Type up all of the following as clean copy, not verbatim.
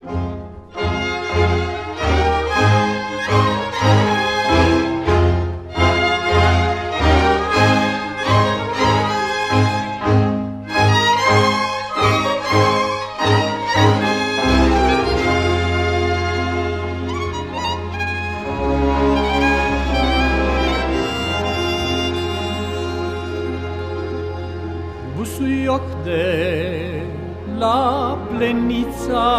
Busuioc de la Plenița,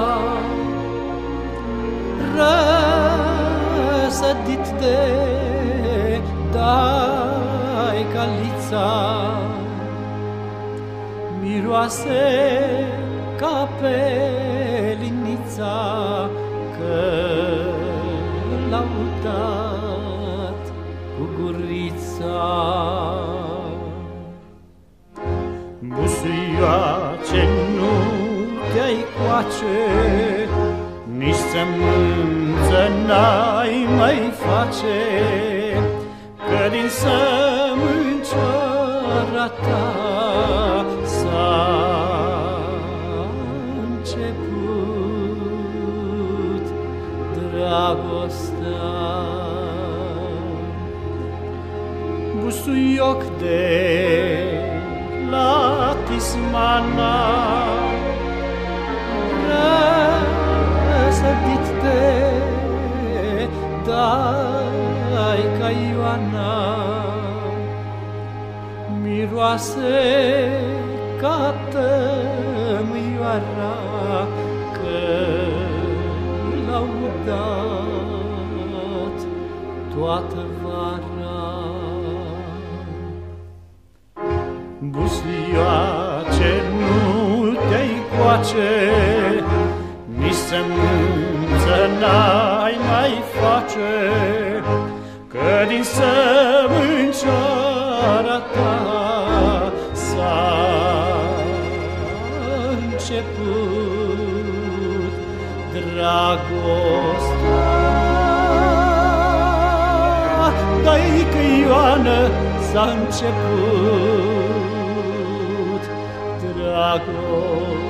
răsădit de Daicalița, miroase ca pe linița, că l-au dat cu gurița. Busuioace, nu te-ai coace, nici sămânță n-ai mai face, că din sămâncioara ta s-a început dragostea. Busuioc de la Tismana, răsădit de Daica Ioana, miroase ca tămâioara, că l-au dat toată vara. Busuioace, nu te-ai coace, nici sămânță n-ai mai face, că din sămâncioara ta s-a început dragostea. Daică Ioană, s-a început dragostea.